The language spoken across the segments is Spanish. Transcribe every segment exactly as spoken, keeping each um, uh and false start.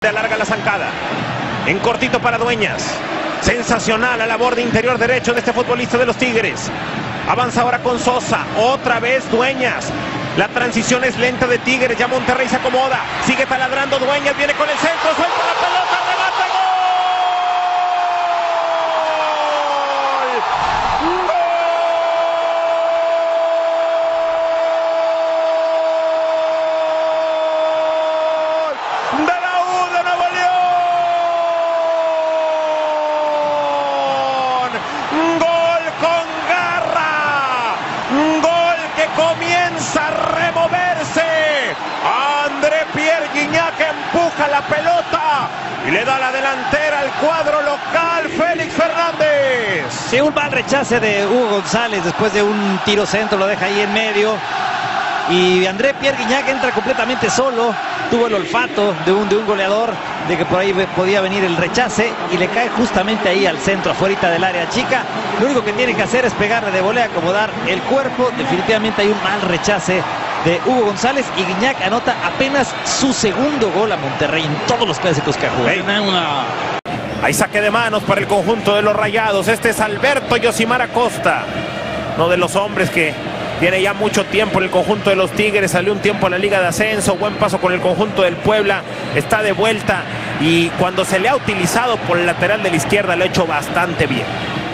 Alarga la zancada. En cortito para Dueñas. Sensacional a la borde interior derecho de este futbolista de los Tigres. Avanza ahora con Sosa. Otra vez Dueñas. La transición es lenta de Tigres. Ya Monterrey se acomoda. Sigue taladrando Dueñas. Viene con el centro. Suelta la pelota. Remata. ¡Gol! Comienza a removerse. André Pierre Gignac empuja la pelota y le da la delantera al cuadro local. Félix Fernández. Sí, un mal rechace de Hugo González después de un tiro centro, lo deja ahí en medio. Y André Pierre Gignac entra completamente solo. Tuvo el olfato de un, de un goleador de que por ahí podía venir el rechace y le cae justamente ahí al centro, afuera del área chica. Lo único que tiene que hacer es pegarle de volea, acomodar el cuerpo. Definitivamente hay un mal rechace de Hugo González y Gignac anota apenas su segundo gol a Monterrey en todos los clásicos que ha jugado. Hey. Una... Hay saque de manos para el conjunto de los Rayados. Este es Alberto Yosimar Acosta, uno de los hombres que tiene ya mucho tiempo en el conjunto de los Tigres. Salió un tiempo a la Liga de Ascenso. Buen paso con el conjunto del Puebla. Está de vuelta. Y cuando se le ha utilizado por el lateral de la izquierda, lo ha hecho bastante bien.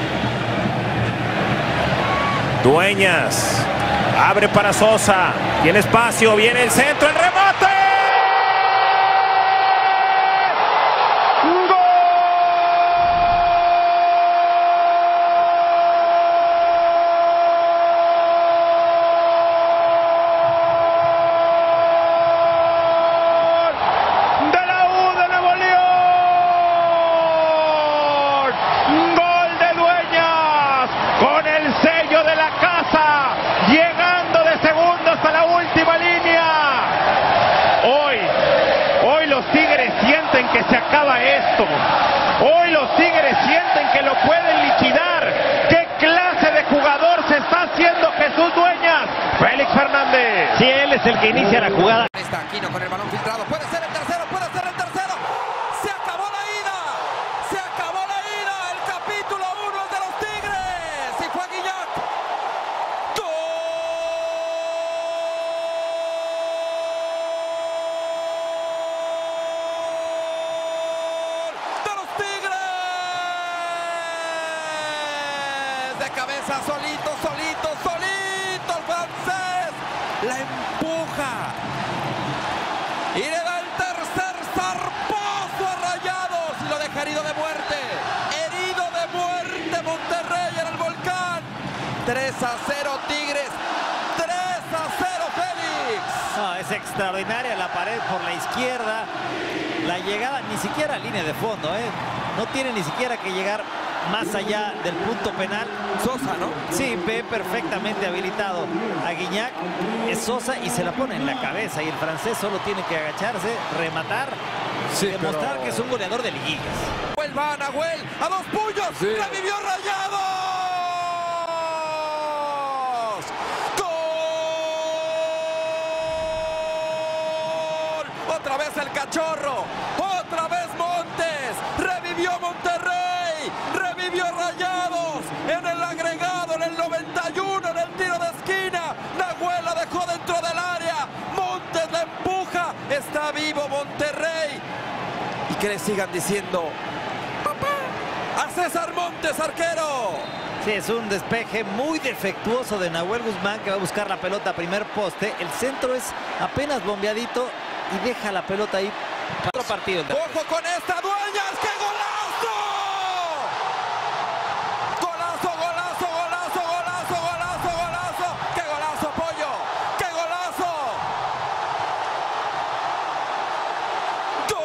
Dueñas. Abre para Sosa. Tiene espacio. Viene el centro. El remate. Llegando de segundo hasta la última línea. Hoy, hoy los Tigres sienten que se acaba esto. Hoy los Tigres sienten que lo pueden liquidar. ¿Qué clase de jugador se está haciendo Jesús Dueñas? Félix Fernández. Sí, él es el que inicia la jugada. Está Aquino con el balón filtrado. Puede ser el tercero, puede ser el tercero. Se acabó la ida. Se acabó la ida. El capítulo uno de los Tigres. Y fue Gignac. De cabeza, solito, solito, solito el francés. La empuja. Y le da el tercer zarpazo a Rayados. Y lo deja herido de muerte. Herido de muerte Monterrey en el Volcán. tres a cero Tigres. tres a cero Félix. No, es extraordinaria la pared por la izquierda. La llegada, ni siquiera a línea de fondo, ¿eh? No tiene ni siquiera que llegar más allá del punto penal. Sosa, ¿no? Sí, ve perfectamente habilitado a Gignac. Es Sosa y se la pone en la cabeza. Y el francés solo tiene que agacharse, rematar, sí, demostrar pero... que es un goleador de liguillas. Vuelva a Nahuel, a dos puños. Sí. ¡Revivió Rayados! ¡Gol! Otra vez el Cachorro. Otra vez Montes. Revivió Monterrey. Revivió Rayados en el agregado, en el noventa y uno, en el tiro de esquina. Nahuel la dejó dentro del área. Montes la empuja. Está vivo Monterrey. Y que le sigan diciendo ¡papá! A César Montes, arquero. Sí, es un despeje muy defectuoso de Nahuel Guzmán, que va a buscar la pelota a primer poste. El centro es apenas bombeadito y deja la pelota ahí para otro partido. ¡Ojo con esta! ¡Dueñas! ¡Qué golazo! ¡Golazo, golazo, golazo, golazo, golazo, golazo! ¡Qué golazo, Pollo! ¡Qué golazo! ¡Gol!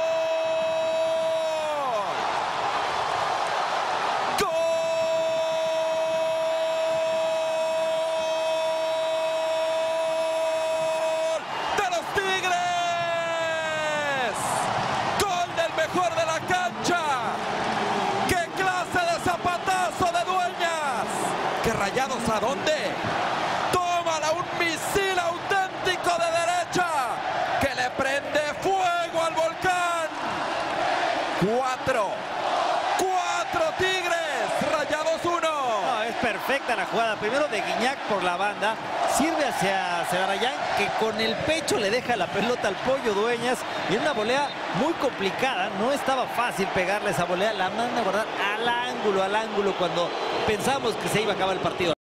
¡Gol! ¡De los Tigres! ¡Gol del mejor de la cancha! ¡Qué clase de zapatazo de Dueñas! ¡Qué Rayados a dónde! ¡Tómala! Un misil auténtico de derecha que le prende fuego al Volcán. cuatro. cuatro Tigres, Rayados uno. No, es perfecta la jugada. Primero de Guiñac por la banda. Sirve hacia Celarayán, que con el pecho le deja la pelota al Pollo Dueñas. Y en una volea muy complicada. No estaba fácil pegarle esa volea. La manda a guardar al ángulo, al ángulo, cuando pensamos que se iba a acabar el partido.